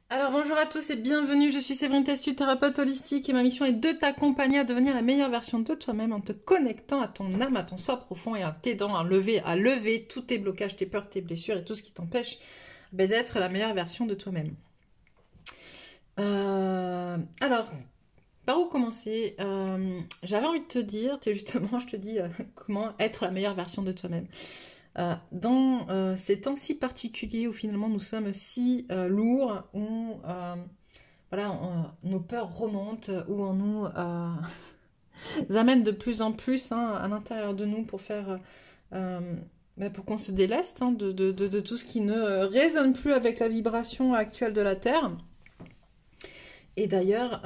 Alors bonjour à tous et bienvenue, je suis Séverine Testu, thérapeute holistique et ma mission est de t'accompagner à devenir la meilleure version de toi-même en te connectant à ton âme, à ton soi profond et en t'aidant à lever tous tes blocages, tes peurs, tes blessures et tout ce qui t'empêche d'être la meilleure version de toi-même. Alors, par où commencer? J'avais envie de te dire, justement, je te dis comment être la meilleure version de toi-même. Dans ces temps si particuliers où finalement nous sommes si lourds, où voilà, nos peurs remontent, où on nous amène de plus en plus à l'intérieur de nous pour faire, pour qu'on se déleste de tout ce qui ne résonne plus avec la vibration actuelle de la Terre. Et d'ailleurs,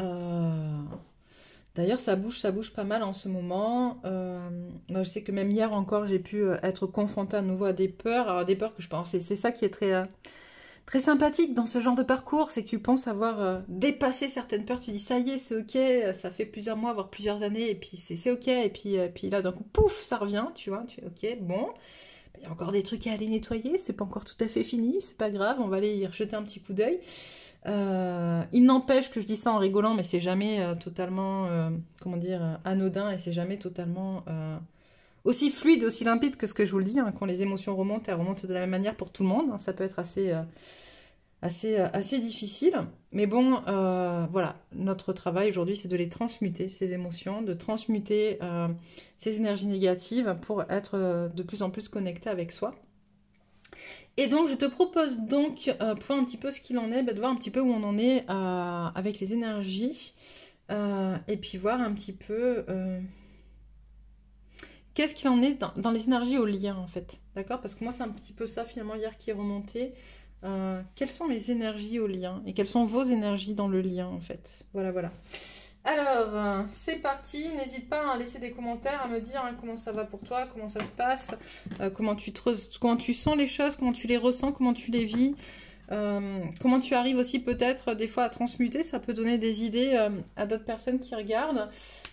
ça bouge pas mal en ce moment. Moi, je sais que même hier encore, j'ai pu être confrontée à nouveau à des peurs. Alors, des peurs que je pense, c'est ça qui est très sympathique dans ce genre de parcours, c'est que tu penses avoir dépassé certaines peurs. Tu dis, ça y est, c'est ok, ça fait plusieurs mois, voire plusieurs années, et puis c'est ok. Et puis là, d'un coup, pouf, ça revient, tu vois. Tu es ok, bon. Il y a encore des trucs à aller nettoyer, c'est pas encore tout à fait fini, c'est pas grave, on va aller y rejeter un petit coup d'œil. Il n'empêche que je dis ça en rigolant, mais c'est jamais totalement, anodin et c'est jamais totalement aussi fluide, aussi limpide que ce que je vous le dis. Quand les émotions remontent, elles remontent de la même manière pour tout le monde. Ça peut être assez difficile. Mais bon, voilà, notre travail aujourd'hui, c'est de les transmuter, ces émotions, de transmuter ces énergies négatives pour être de plus en plus connecté avec soi. Et donc, je te propose donc, pour voir un petit peu ce qu'il en est, de voir un petit peu où on en est avec les énergies. Et puis voir un petit peu qu'est-ce qu'il en est dans les énergies au lien, en fait. D'accord? Parce que moi, c'est un petit peu ça, finalement, hier qui est remonté. Quelles sont les énergies au lien? Et quelles sont vos énergies dans le lien, en fait? Voilà. Alors, c'est parti. N'hésite pas à laisser des commentaires, à me dire comment ça va pour toi, comment ça se passe, comment tu sens les choses, comment tu les ressens, comment tu les vis, comment tu arrives aussi peut-être des fois à transmuter. Ça peut donner des idées à d'autres personnes qui regardent.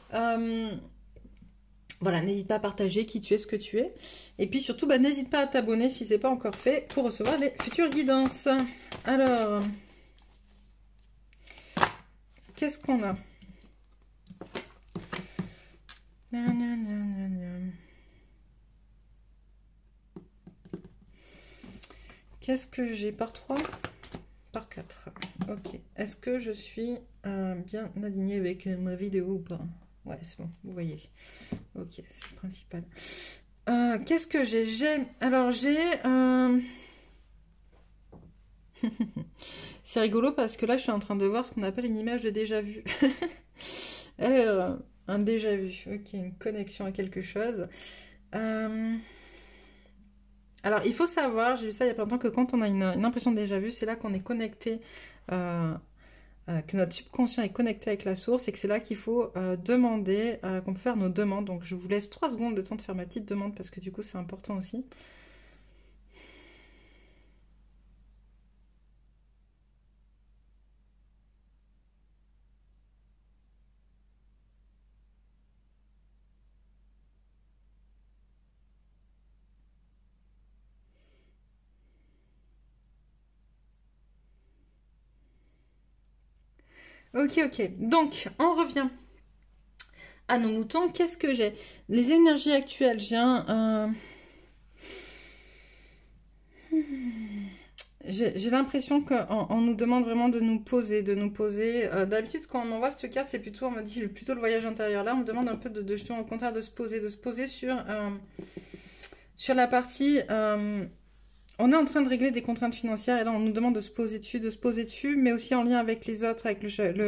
Voilà, n'hésite pas à partager qui tu es, ce que tu es. Et puis surtout, n'hésite pas à t'abonner si ce n'est pas encore fait pour recevoir les futures guidances. Alors, qu'est-ce qu'on a ? Qu'est-ce que j'ai par 3 ? Par 4. Ok. Est-ce que je suis bien alignée avec ma vidéo ou pas ? Ouais, c'est bon, vous voyez. Ok, c'est le principal. Qu'est-ce que j'ai ? Alors, j'ai... C'est rigolo parce que là, je suis en train de voir ce qu'on appelle une image de déjà-vu. Alors... Un déjà vu, ok, une connexion à quelque chose. Alors, il faut savoir, j'ai vu ça il y a pas longtemps, que quand on a une impression de déjà vu, c'est là qu'on est connecté, que notre subconscient est connecté avec la source et que c'est là qu'il faut demander, qu'on peut faire nos demandes. Donc, je vous laisse 3 secondes de temps de faire ma petite demande parce que du coup, c'est important aussi. Ok. Donc, on revient à nos moutons. Qu'est-ce que j'ai ? Les énergies actuelles, j'ai J'ai l'impression qu'on nous demande vraiment de nous poser. D'habitude, quand on envoie cette carte, c'est plutôt, on me dit plutôt le voyage intérieur. Là, on me demande un peu justement, au contraire, de se poser sur la partie... on est en train de régler des contraintes financières et là, on nous demande de se poser dessus, mais aussi en lien avec les autres, avec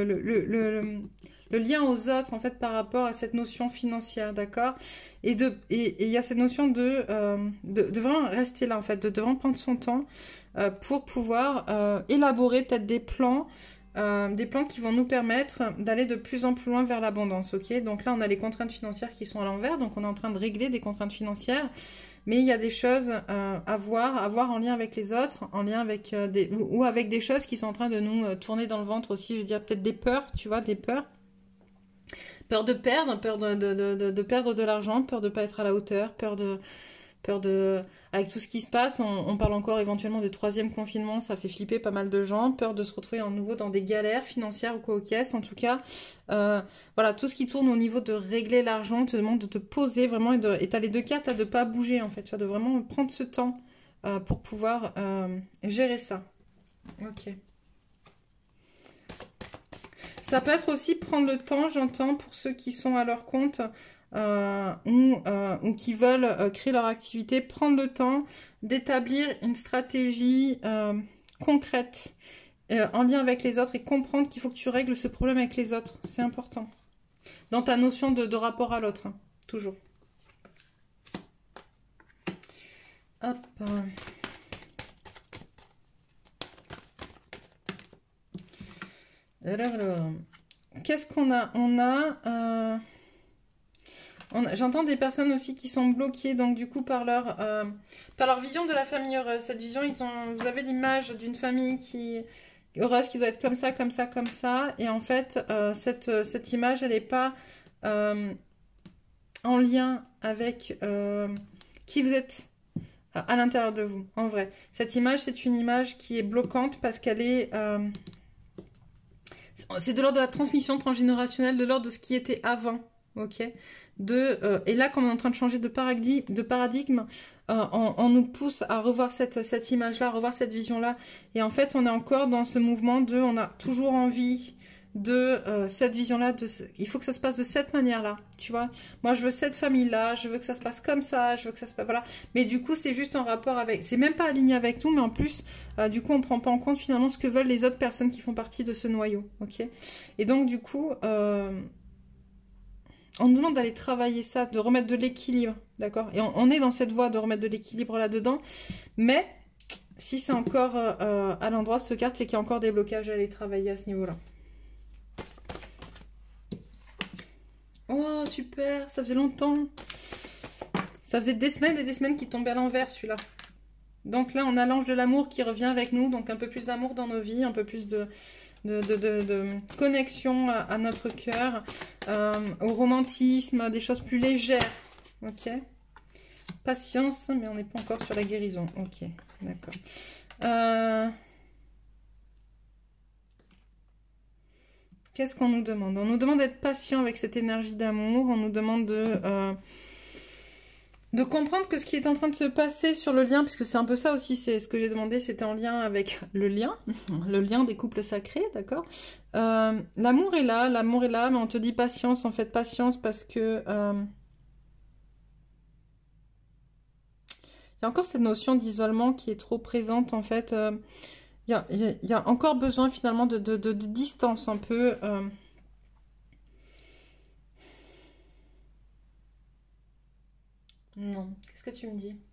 le lien aux autres, en fait, par rapport à cette notion financière, d'accord ? Et il y a cette notion de vraiment rester là, en fait, de vraiment prendre son temps pour pouvoir élaborer peut-être des plans qui vont nous permettre d'aller de plus en plus loin vers l'abondance, ok ? Donc là, on a les contraintes financières qui sont à l'envers, donc on est en train de régler des contraintes financières, mais il y a des choses à voir en lien avec les autres, en lien avec ou avec des choses qui sont en train de nous tourner dans le ventre aussi, je veux dire peut-être des peurs, tu vois, des peurs. Peur de perdre, peur de perdre de l'argent, peur de ne pas être à la hauteur, peur de Peur de... Avec tout ce qui se passe, on parle encore éventuellement de troisième confinement, ça fait flipper pas mal de gens. Peur de se retrouver à nouveau dans des galères financières ou quoi aux caisses. En tout cas, voilà, tout ce qui tourne au niveau de régler l'argent te demande de te poser vraiment. Et t'as les deux cas, t'as de pas bouger en fait. Tu vois, de vraiment prendre ce temps pour pouvoir gérer ça. Ok. Ça peut être aussi prendre le temps, j'entends, pour ceux qui sont à leur compte ou qui veulent créer leur activité, prendre le temps d'établir une stratégie concrète en lien avec les autres et comprendre qu'il faut que tu règles ce problème avec les autres. C'est important. Dans ta notion de rapport à l'autre, hein, toujours. Hop. Alors, qu'est-ce qu'on a? J'entends des personnes aussi qui sont bloquées, donc du coup par leur vision de la famille heureuse. Cette vision, vous avez l'image d'une famille heureuse qui doit être comme ça, comme ça, comme ça. Et en fait, cette image, elle n'est pas en lien avec qui vous êtes à l'intérieur de vous, en vrai. Cette image, c'est une image qui est bloquante parce qu'elle est... c'est de l'ordre de la transmission transgénérationnelle, de l'ordre de ce qui était avant, ok. Et là, quand on est en train de changer de paradigme, on nous pousse à revoir cette image-là, à revoir cette vision-là. Et en fait, on est encore dans ce mouvement on a toujours envie de cette vision-là. Il faut que ça se passe de cette manière-là, tu vois. Moi, je veux cette famille-là, je veux que ça se passe comme ça, je veux que ça se passe... Voilà. Mais du coup, c'est juste en rapport avec... C'est même pas aligné avec nous, mais en plus, du coup, on prend pas en compte finalement ce que veulent les autres personnes qui font partie de ce noyau, ok. Et donc, du coup... on nous demande d'aller travailler ça, de remettre de l'équilibre, d'accord? Et on est dans cette voie de remettre de l'équilibre là-dedans. Mais si c'est encore à l'endroit, cette carte, c'est qu'il y a encore des blocages à aller travailler à ce niveau-là. Oh, super! Ça faisait longtemps. Ça faisait des semaines et des semaines qu'il tombait à l'envers, celui-là. Donc là, on a l'ange de l'amour qui revient avec nous. Donc un peu plus d'amour dans nos vies, un peu plus de connexion à notre cœur, au romantisme, des choses plus légères, ok. Patience, mais on n'est pas encore sur la guérison, ok, d'accord. Qu'est-ce qu'on nous demande? On nous demande d'être patient avec cette énergie d'amour, on nous demande de comprendre que ce qui est en train de se passer sur le lien, puisque c'est un peu ça aussi, c'est ce que j'ai demandé, c'était en lien avec le lien des couples sacrés, d'accord. L'amour est là, mais on te dit patience, en fait, patience, parce que... il y a encore cette notion d'isolement qui est trop présente, en fait. Il y a encore besoin, finalement, de distance, un peu... Non, qu'est-ce que tu me dis?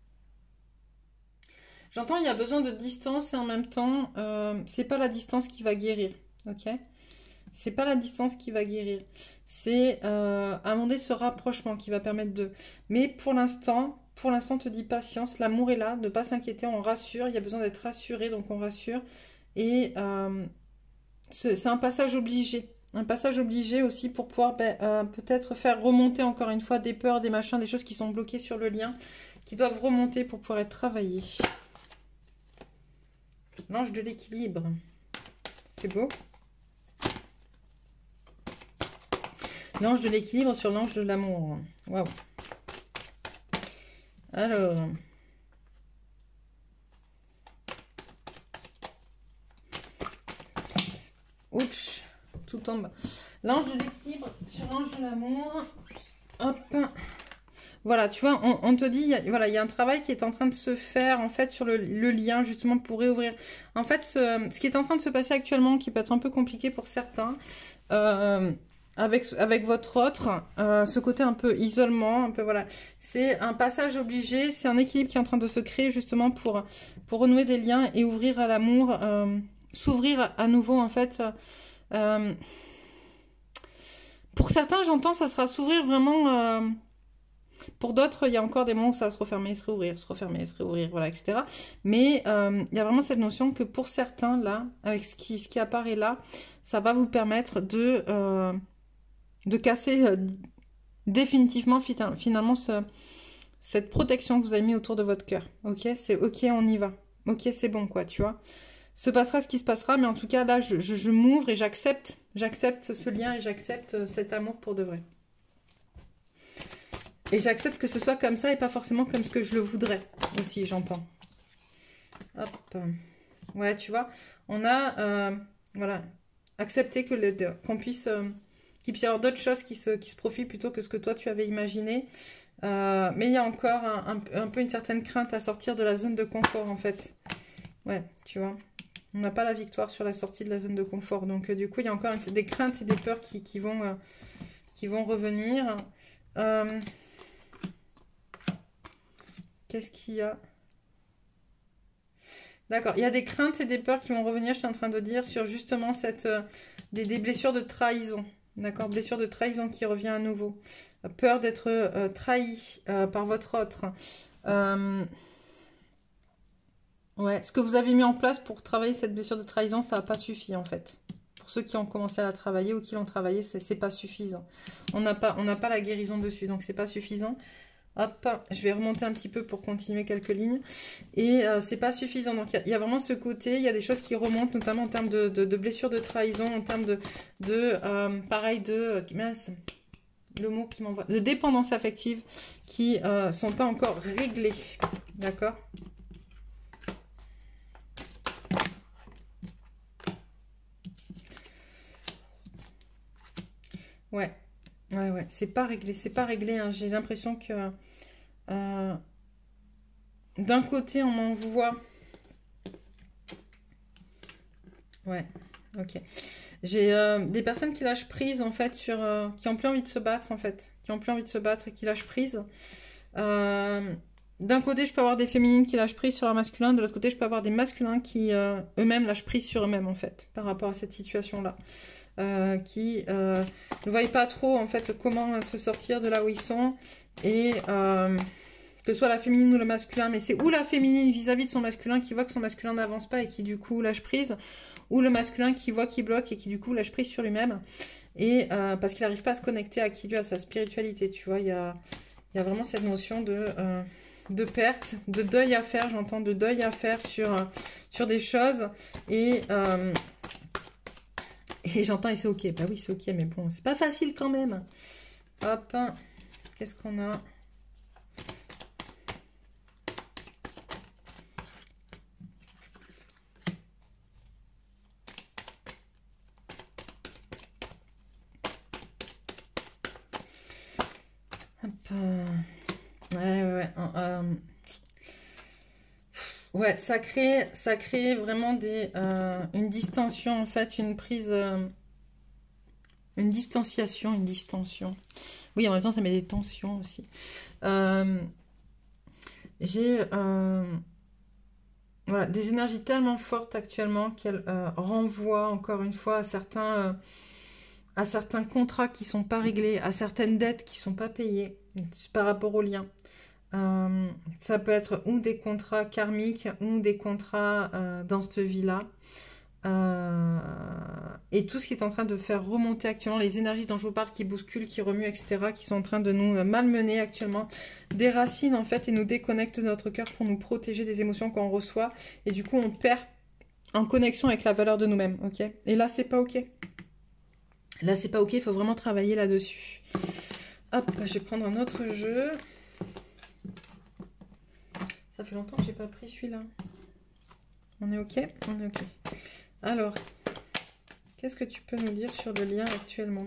J'entends, il y a besoin de distance et en même temps, c'est pas la distance qui va guérir, ok? C'est pas la distance qui va guérir. C'est à un moment donné ce rapprochement qui va permettre de... Mais pour l'instant, on te dit patience, l'amour est là, ne pas s'inquiéter, on rassure, il y a besoin d'être rassuré, donc on rassure. Et c'est un passage obligé. Un passage obligé aussi pour pouvoir peut-être faire remonter encore une fois des peurs, des machins, des choses qui sont bloquées sur le lien, qui doivent remonter pour pouvoir être travaillées. L'ange de l'équilibre. C'est beau. L'ange de l'équilibre sur l'ange de l'amour. Waouh. Alors... Ouch. Tout tombe. L'ange de l'équilibre sur l'ange de l'amour. Hop. Voilà, tu vois, on te dit, voilà, il y a un travail qui est en train de se faire, en fait, sur le lien, justement, pour réouvrir. En fait, ce qui est en train de se passer actuellement, qui peut être un peu compliqué pour certains, avec votre autre, ce côté un peu isolement, un peu, voilà, c'est un passage obligé, c'est un équilibre qui est en train de se créer, justement, pour renouer des liens et ouvrir à l'amour, s'ouvrir à nouveau, en fait. Pour certains, j'entends, ça sera s'ouvrir vraiment... pour d'autres, il y a encore des moments où ça va se refermer, se réouvrir, se refermer, se réouvrir, voilà, etc. Mais il y a vraiment cette notion que pour certains, là, avec ce qui apparaît là, ça va vous permettre de casser définitivement, finalement, cette protection que vous avez mis autour de votre cœur. Ok, c'est ok, on y va. Ok, c'est bon, quoi, tu vois. Se passera ce qui se passera, mais en tout cas, là, je m'ouvre et j'accepte ce lien et j'accepte cet amour pour de vrai. Et j'accepte que ce soit comme ça et pas forcément comme ce que je le voudrais aussi, j'entends. Hop. Ouais, tu vois, on a, voilà, accepté qu'on puisse, qu'il puisse y avoir d'autres choses qui se profilent plutôt que ce que toi tu avais imaginé. Mais il y a encore un peu une certaine crainte à sortir de la zone de confort, en fait. Ouais, tu vois. On n'a pas la victoire sur la sortie de la zone de confort. Donc, du coup, il y a encore des craintes et des peurs qui vont revenir. Qu'est-ce qu'il y a? D'accord, il y a des craintes et des peurs qui vont revenir, je suis en train de dire, sur justement des blessures de trahison. D'accord, blessure de trahison qui revient à nouveau. Peur d'être trahi par votre autre. Ouais, ce que vous avez mis en place pour travailler cette blessure de trahison, ça n'a pas suffi en fait. Pour ceux qui ont commencé à la travailler ou qui l'ont travaillé, c'est pas suffisant. On n'a pas la guérison dessus, donc c'est pas suffisant. Hop, je vais remonter un petit peu pour continuer quelques lignes. Et c'est pas suffisant. Donc il y a vraiment ce côté, il y a des choses qui remontent, notamment en termes de blessures de trahison, en termes pareil, mince, le mot qui m'envoie, de dépendance affective qui sont pas encore réglées. D'accord ? Ouais. Ouais, c'est pas réglé, hein. J'ai l'impression que d'un côté on m'envoie. Ouais, ok. J'ai des personnes qui lâchent prise en fait qui ont plus envie de se battre en fait, qui ont plus envie de se battre et qui lâchent prise. D'un côté, je peux avoir des féminines qui lâchent prise sur leur masculin, de l'autre côté, je peux avoir des masculins qui eux-mêmes lâchent prise sur eux-mêmes en fait, par rapport à cette situation-là. Qui ne voient pas trop en fait comment se sortir de là où ils sont et que ce soit la féminine ou le masculin, mais c'est ou la féminine vis-à-vis de son masculin qui voit que son masculin n'avance pas et qui du coup lâche prise, ou le masculin qui voit qu'il bloque et qui du coup lâche prise sur lui-même et parce qu'il n'arrive pas à se connecter à qui lui, à sa spiritualité, tu vois. Il y a vraiment cette notion de perte, de deuil à faire, j'entends, de deuil à faire sur des choses et j'entends et c'est ok. Bah oui, c'est ok, mais bon, c'est pas facile quand même. Hop, qu'est-ce qu'on a? Hop. Ouais, ça crée vraiment une distension, en fait, une prise, une distanciation, une distension. Oui, en même temps, ça met des tensions aussi. J'ai voilà, des énergies tellement fortes actuellement qu'elles renvoient encore une fois à certains contrats qui ne sont pas réglés, à certaines dettes qui ne sont pas payées par rapport aux liens. Ça peut être ou des contrats karmiques ou des contrats dans cette vie-là. Et tout ce qui est en train de faire remonter actuellement, les énergies dont je vous parle qui bousculent, qui remuent, etc., qui sont en train de nous malmener actuellement, des racines en fait et nous déconnectent de notre cœur pour nous protéger des émotions qu'on reçoit. Et du coup, on perd en connexion avec la valeur de nous-mêmes. Ok ? Et là, c'est pas ok. Là, c'est pas ok, il faut vraiment travailler là-dessus. Hop, je vais prendre un autre jeu. Ça fait longtemps que j'ai pas pris celui-là. On est ok? On est ok. Alors, qu'est-ce que tu peux nous dire sur le lien actuellement?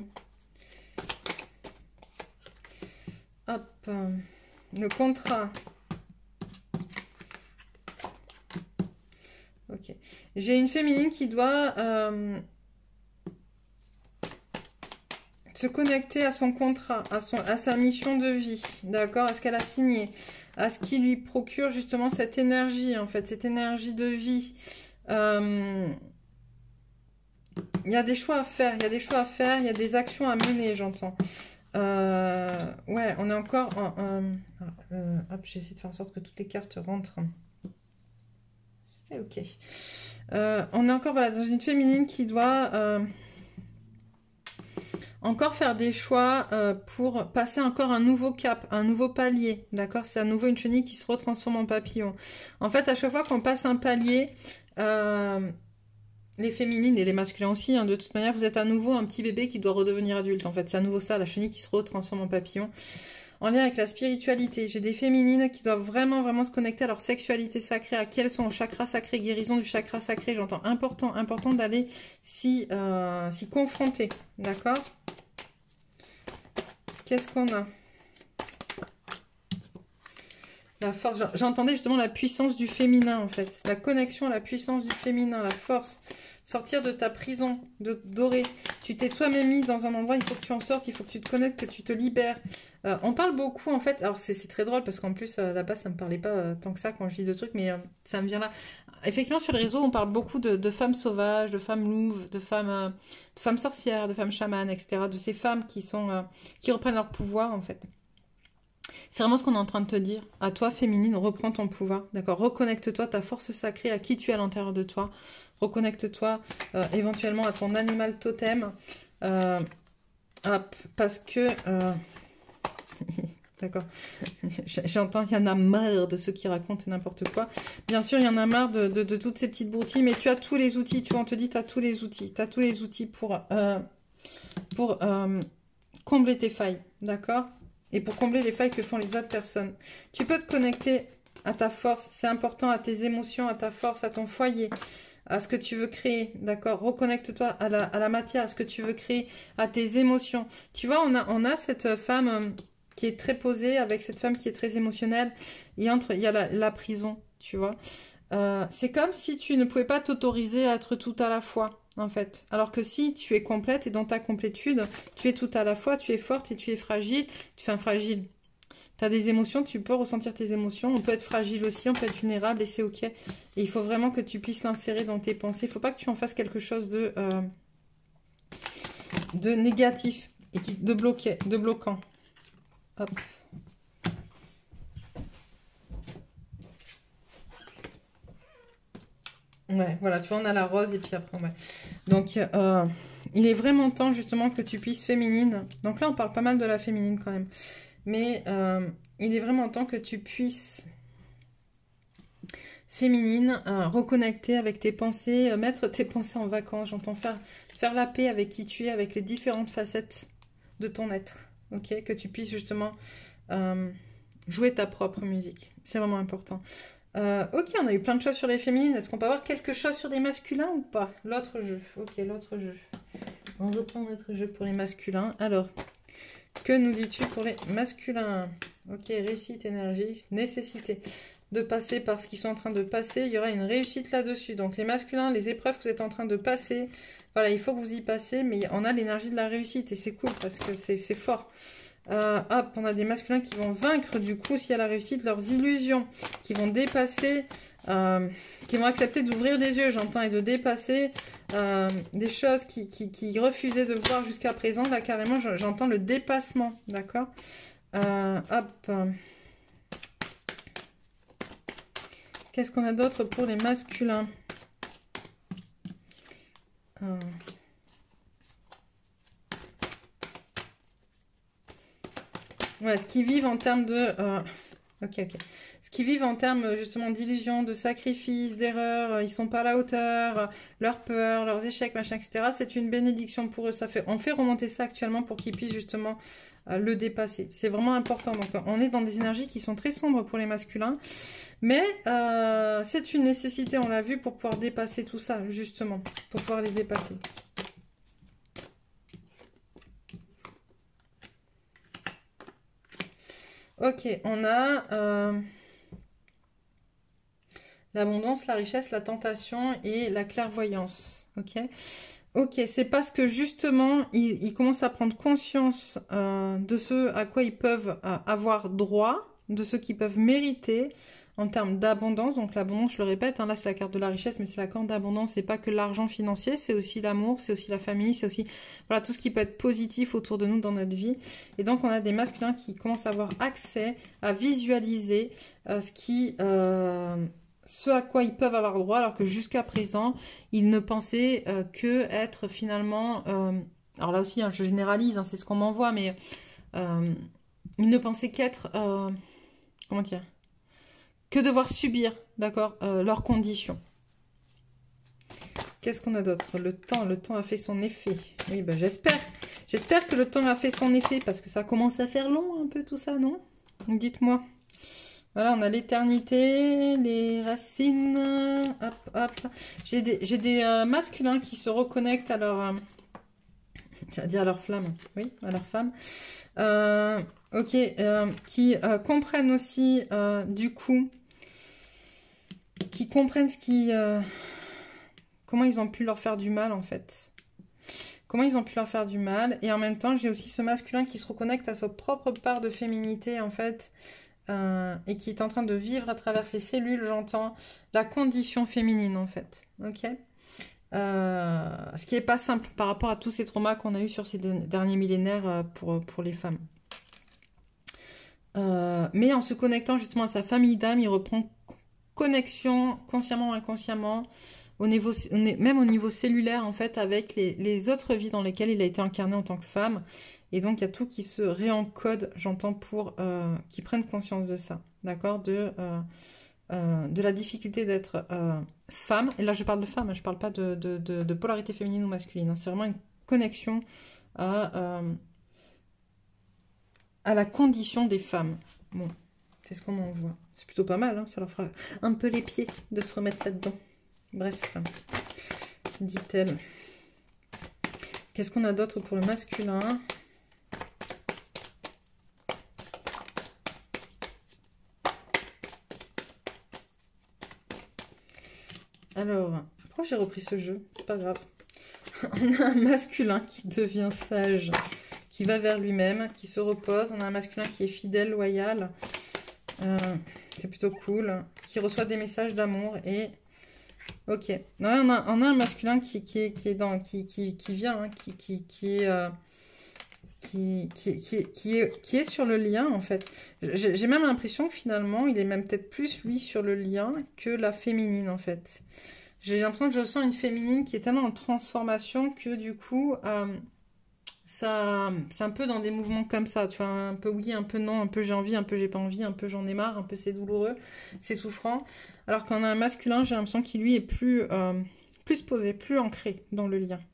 Hop, le contrat. Ok. J'ai une féminine qui doit se connecter à son contrat, à sa mission de vie, d'accord, à ce qu'elle a signé, à ce qui lui procure justement cette énergie, en fait, cette énergie de vie. Il y a des choix à faire, il y a des choix à faire, il y a des actions à mener, j'entends. Ouais, on est encore hop, j'essaie de faire en sorte que toutes les cartes rentrent. C'est ok. On est encore voilà, dans une féminine qui doit... encore faire des choix pour passer encore un nouveau cap, un nouveau palier, d'accord? C'est à nouveau une chenille qui se retransforme en papillon. En fait, à chaque fois qu'on passe un palier, les féminines et les masculins aussi, hein, de toute manière, vous êtes à nouveau un petit bébé qui doit redevenir adulte. En fait, c'est à nouveau ça, la chenille qui se retransforme en papillon. En lien avec la spiritualité, j'ai des féminines qui doivent vraiment, vraiment se connecter à leur sexualité sacrée, à quels sont le chakra sacré, guérison du chakra sacré. J'entends important d'aller s'y confronter, d'accord? Qu'est-ce qu'on a? La force, j'entendais justement la puissance du féminin en fait. La connexion à la puissance du féminin, la force. Sortir de ta prison dorée. Tu t'es toi-même mis dans un endroit, il faut que tu en sortes, il faut que tu te connectes, que tu te libères. On parle beaucoup en fait, alors c'est très drôle parce qu'en plus là-bas ça me parlait pas tant que ça quand je dis de trucs, mais ça me vient là. Effectivement sur les réseaux on parle beaucoup de femmes sauvages, de femmes louves, de femmes sorcières, de femmes chamanes, etc. De ces femmes qui reprennent leur pouvoir en fait. C'est vraiment ce qu'on est en train de te dire. À toi, féminine, reprends ton pouvoir. D'accord? Reconnecte-toi, ta force sacrée, à qui tu es à l'intérieur de toi. Reconnecte-toi éventuellement à ton animal totem. Parce que... D'accord. J'entends qu'il y en a marre de ceux qui racontent n'importe quoi. Bien sûr, il y en a marre de toutes ces petites broutilles, mais tu as tous les outils. Tu vois, on te dit, tu as tous les outils. Tu as tous les outils pour combler tes failles. D'accord? Et pour combler les failles que font les autres personnes. Tu peux te connecter à ta force, c'est important, à tes émotions, à ta force, à ton foyer, à ce que tu veux créer, d'accord? Reconnecte-toi à la matière, à ce que tu veux créer, à tes émotions. Tu vois, on a cette femme qui est très posée, avec cette femme qui est très émotionnelle, il y a la prison, tu vois. C'est comme si tu ne pouvais pas t'autoriser à être tout à la fois. En fait, alors que si tu es complète et dans ta complétude, tu es tout à la fois, tu es forte et tu es fragile, fragile. Tu as des émotions, tu peux ressentir tes émotions, on peut être fragile aussi, on peut être vulnérable et c'est ok. Et il faut vraiment que tu puisses l'insérer dans tes pensées, il ne faut pas que tu en fasses quelque chose de négatif et de bloquant. Hop. Ouais, voilà, tu vois, on a la rose et puis après, ouais. Donc, il est vraiment temps, justement, que tu puisses féminine. Donc là, on parle pas mal de la féminine, quand même. Mais il est vraiment temps que tu puisses, féminine, reconnecter avec tes pensées, mettre tes pensées en vacances. J'entends faire la paix avec qui tu es, avec les différentes facettes de ton être. Ok? Que tu puisses, justement, jouer ta propre musique. C'est vraiment important. Ok, on a eu plein de choses sur les féminines. Est-ce qu'on peut avoir quelque chose sur les masculins ou pas? L'autre jeu. Ok, l'autre jeu. On reprend notre jeu pour les masculins. Alors, que nous dis-tu pour les masculins? Ok, réussite, énergie, nécessité de passer par ce qu'ils sont en train de passer. Il y aura une réussite là-dessus. Donc, les masculins, les épreuves que vous êtes en train de passer, voilà, il faut que vous y passez. Mais on a l'énergie de la réussite et c'est cool parce que c'est fort. Hop, on a des masculins qui vont vaincre du coup s'il y a la réussite leurs illusions, qui vont dépasser, qui vont accepter d'ouvrir les yeux, j'entends, et de dépasser des choses qui refusaient de voir jusqu'à présent. Là carrément j'entends le dépassement, d'accord? Hop. Qu'est-ce qu'on a d'autre pour les masculins? Ouais, ce qu'ils vivent en termes de... Ok. Ce qu'ils vivent en termes justement d'illusions, de sacrifices, d'erreurs, ils sont pas à la hauteur, leurs peurs, leurs échecs, machin, etc. C'est une bénédiction pour eux. On fait remonter ça actuellement pour qu'ils puissent justement le dépasser. C'est vraiment important. Donc on est dans des énergies qui sont très sombres pour les masculins. Mais c'est une nécessité, on l'a vu, pour pouvoir dépasser tout ça, justement. Pour pouvoir les dépasser. Ok, on a l'abondance, la richesse, la tentation et la clairvoyance. Ok, ok, c'est parce que justement, ils commencent à prendre conscience de ce à quoi ils peuvent avoir droit, de ce qu'ils peuvent mériter en termes d'abondance. Donc l'abondance, je le répète, hein, là c'est la carte de la richesse, mais c'est la carte d'abondance. C'est pas que l'argent financier, c'est aussi l'amour, c'est aussi la famille, c'est aussi voilà tout ce qui peut être positif autour de nous dans notre vie. Et donc on a des masculins qui commencent à avoir accès à visualiser ce à quoi ils peuvent avoir droit, alors que jusqu'à présent, ils ne pensaient que être finalement alors là aussi, hein, je généralise, hein, c'est ce qu'on m'envoie, mais ils ne pensaient qu'être, comment dire, que devoir subir, d'accord, leurs conditions. Qu'est-ce qu'on a d'autre? Le temps a fait son effet. Oui, ben j'espère. J'espère que le temps a fait son effet, parce que ça commence à faire long un peu tout ça, non? Dites-moi. Voilà, on a l'éternité, les racines. Hop, hop. J'ai des masculins qui se reconnectent à leur... j'allais dire à leur flamme. Oui, à leur femme. Ok, qui comprennent aussi, du coup, qui comprennent ce qui... comment ils ont pu leur faire du mal, en fait. Comment ils ont pu leur faire du mal. Et en même temps, j'ai aussi ce masculin qui se reconnecte à sa propre part de féminité, en fait, et qui est en train de vivre à travers ses cellules, j'entends, la condition féminine, en fait. Ok. Ce qui n'est pas simple par rapport à tous ces traumas qu'on a eu sur ces derniers millénaires pour les femmes. Mais en se connectant justement à sa famille d'âme, il reprend connexion consciemment ou inconsciemment, même au niveau cellulaire en fait, avec les autres vies dans lesquelles il a été incarné en tant que femme. Et donc il y a tout qui se réencode, j'entends, pour qu'ils prennent conscience de ça, d'accord, de la difficulté d'être femme. Et là je parle de femme, je parle pas de polarité féminine ou masculine, hein. C'est vraiment une connexion à la condition des femmes. Bon, c'est ce qu'on m'envoie. C'est plutôt pas mal, hein, ça leur fera un peu les pieds de se remettre là-dedans. Bref, dit-elle. Qu'est-ce qu'on a d'autre pour le masculin? Alors, pourquoi j'ai repris ce jeu? C'est pas grave. On a un masculin qui devient sage, qui va vers lui-même, qui se repose. On a un masculin qui est fidèle, loyal. C'est plutôt cool. Qui reçoit des messages d'amour et... Ok. Non, on a un masculin qui vient, hein, qui est sur le lien, en fait. J'ai même l'impression que finalement, il est même peut-être plus, lui, sur le lien que la féminine, en fait. J'ai l'impression que je sens une féminine qui est tellement en transformation que, du coup, c'est un peu dans des mouvements comme ça, tu vois, un peu oui, un peu non, un peu j'ai envie, un peu j'ai pas envie, un peu j'en ai marre, un peu c'est douloureux, c'est souffrant. Alors qu'on a un masculin, j'ai l'impression qu'il lui est plus posé, plus ancré dans le lien.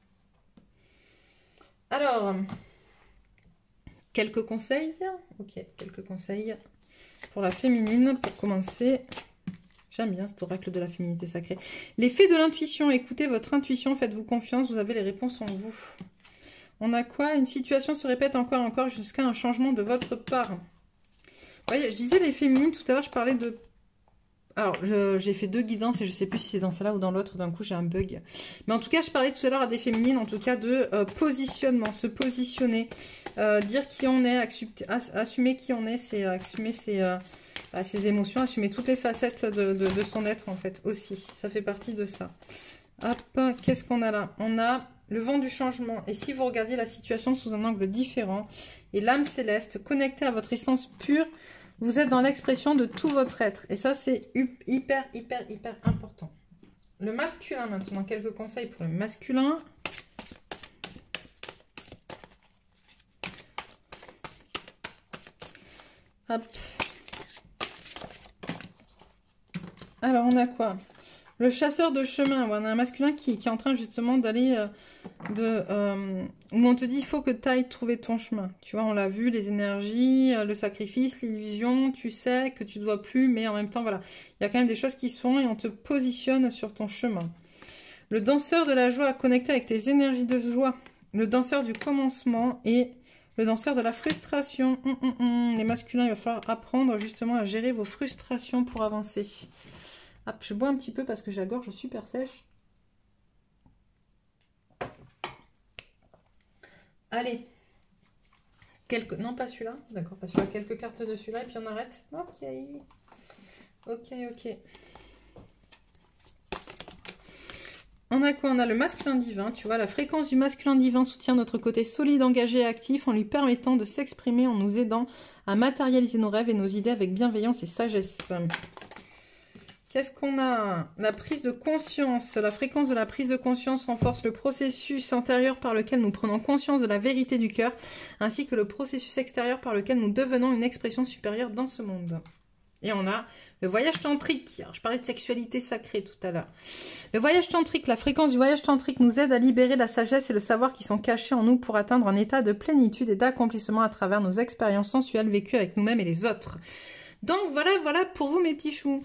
Alors, quelques conseils. Ok, quelques conseils pour la féminine, pour commencer. J'aime bien cet oracle de la féminité sacrée. L'effet de l'intuition, écoutez votre intuition, faites-vous confiance, vous avez les réponses en vous. On a quoi? Une situation se répète encore et encore jusqu'à un changement de votre part. Vous voyez, je disais les féminines, tout à l'heure je parlais de... Alors, j'ai fait 2 guidances et je sais plus si c'est dans celle-là ou dans l'autre, d'un coup j'ai un bug. Mais en tout cas, je parlais tout à l'heure à des féminines, en tout cas de positionnement, se positionner, dire qui on est, assumer qui on est, c'est assumer ses émotions, assumer toutes les facettes de son être en fait aussi. Ça fait partie de ça. Hop, qu'est-ce qu'on a là? On a le vent du changement. Et si vous regardez la situation sous un angle différent, et l'âme céleste connectée à votre essence pure, vous êtes dans l'expression de tout votre être. Et ça, c'est hyper, hyper, hyper important. Le masculin maintenant. Quelques conseils pour le masculin. Hop. Alors, on a quoi? Le chasseur de chemin. On a un masculin qui est en train justement d'aller... où on te dit, il faut que tu ailles trouver ton chemin. Tu vois, on l'a vu, les énergies, le sacrifice, l'illusion, tu sais que tu ne dois plus, mais en même temps, voilà. Il y a quand même des choses qui se font et on te positionne sur ton chemin. Le danseur de la joie, connecté avec tes énergies de joie. Le danseur du commencement et le danseur de la frustration. Les masculins, il va falloir apprendre justement à gérer vos frustrations pour avancer. Hop, je bois un petit peu parce que j'ai la gorge super sèche. Allez. Non, pas celui-là. D'accord, pas celui-là. Quelques cartes de celui-là et puis on arrête. Ok. Ok. On a quoi? On a le masculin divin. Tu vois, la fréquence du masculin divin soutient notre côté solide, engagé et actif en lui permettant de s'exprimer, en nous aidant à matérialiser nos rêves et nos idées avec bienveillance et sagesse. Qu'est-ce qu'on a? La prise de conscience. La fréquence de la prise de conscience renforce le processus intérieur par lequel nous prenons conscience de la vérité du cœur, ainsi que le processus extérieur par lequel nous devenons une expression supérieure dans ce monde. Et on a le voyage tantrique. Alors, je parlais de sexualité sacrée tout à l'heure. Le voyage tantrique, la fréquence du voyage tantrique nous aide à libérer la sagesse et le savoir qui sont cachés en nous pour atteindre un état de plénitude et d'accomplissement à travers nos expériences sensuelles vécues avec nous-mêmes et les autres. Donc voilà pour vous mes petits choux.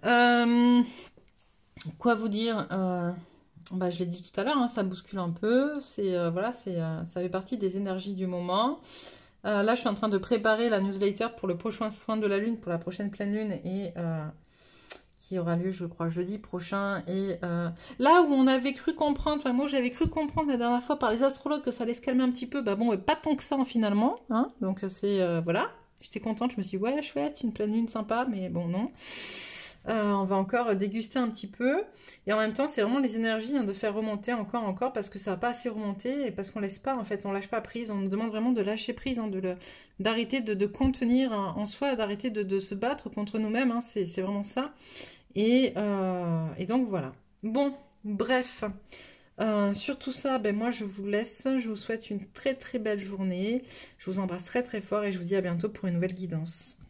Quoi vous dire je l'ai dit tout à l'heure, hein, ça bouscule un peu. Ça fait partie des énergies du moment. Là, je suis en train de préparer la newsletter pour le prochain soin de la lune, pour la prochaine pleine lune, et qui aura lieu, je crois, jeudi prochain. Et là où on avait cru comprendre, enfin moi j'avais cru comprendre la dernière fois par les astrologues que ça allait se calmer un petit peu, pas tant que ça finalement. Hein, donc voilà, j'étais contente, je me suis dit ouais, chouette, une pleine lune sympa, mais bon, non. On va encore déguster un petit peu. Et en même temps, c'est vraiment les énergies de faire remonter encore, parce que ça n'a pas assez remonté et parce qu'on laisse pas, en fait, on lâche pas prise. On nous demande vraiment de lâcher prise, d'arrêter de contenir en soi, d'arrêter de se battre contre nous-mêmes. Hein, c'est vraiment ça. Et donc voilà. Bon, bref. Sur tout ça, moi je vous laisse. Je vous souhaite une très très belle journée. Je vous embrasse très très fort et je vous dis à bientôt pour une nouvelle guidance.